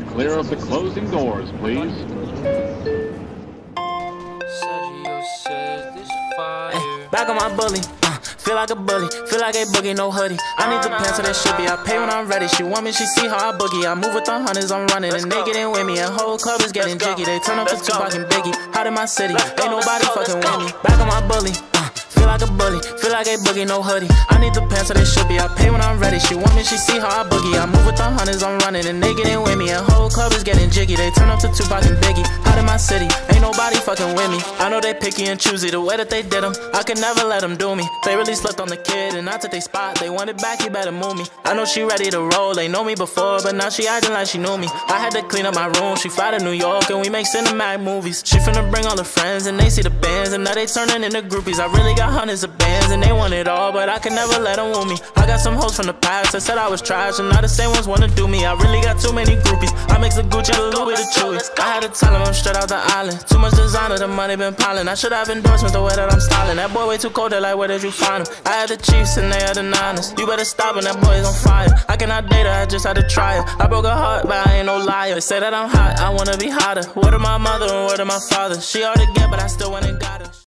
clear of the closing doors, please. Back on my bully, feel like a bully, feel like a boogie, no hoodie. I need the pants so that shit be. I pay when I'm ready. She want me, she see how I boogie. I move with the hunters, I'm running. And they getting with me, and whole club is getting jiggy. They turn up to Tupac and Biggie. Hot in my city, ain't nobody fucking with me. Back on my bully, feel like a bully, feel like a boogie, no hoodie. I need the pants so they should be. I pay when I'm ready. She want me, she see how I boogie. I move with the hunters, I'm running. And they getting with me, and whole club is getting jiggy. They turn up to Tupac and Biggie. Hot in my city, ain't nobody fucking with me. I know they picky and choosy, the way that they did them, I could never let them do me. They really slept on the kid and I took they spot. They want it back, you better move me. I know she ready to roll, they know me before, but now she acting like she knew me. I had to clean up my room, she fly to New York and we make cinematic movies. She finna bring all her friends and they see the bands, and now they turning into groupies. I really got hundreds of bands and they want it all, but I can never let them woo me. I got some hoes from the past that said I was trash, and now the same ones wanna do me. I really got too many groupies. I mix the Gucci, the Louis, the Chewy. I had to tell them I'm straight out the island. Too much designer, the money been piling. I should have endorsements the way that I'm styling. That boy way too cold, they're like, where did you find him? I had the Chiefs and they had the Niners. You better stop and that boy is on fire. I cannot date her, I just had to try her. I broke her heart, but I ain't no liar. They say that I'm hot, I wanna be hotter. Word of my mother and word of my father. She hard to get, but I still went and got her.